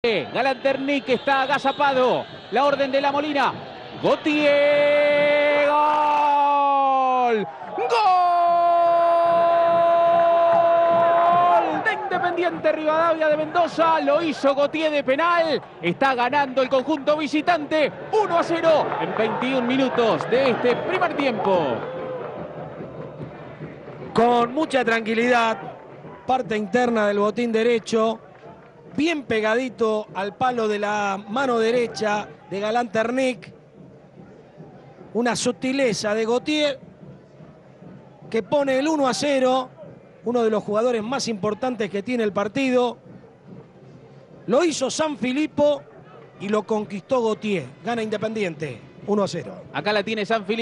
Galanternic está agazapado. La orden de La Molina. Gautier. ¡Gol! ¡Gol! De Independiente Rivadavia de Mendoza. Lo hizo Gautier de penal. Está ganando el conjunto visitante. 1-0 en 21 minutos de este primer tiempo. Con mucha tranquilidad. Parte interna del botín derecho. Bien pegadito al palo de la mano derecha de Galanternic. Una sutileza de Gautier que pone el 1-0. Uno de los jugadores más importantes que tiene el partido. Lo hizo Sanfilippo y lo conquistó Gautier. Gana Independiente 1-0. Acá la tiene Sanfilippo.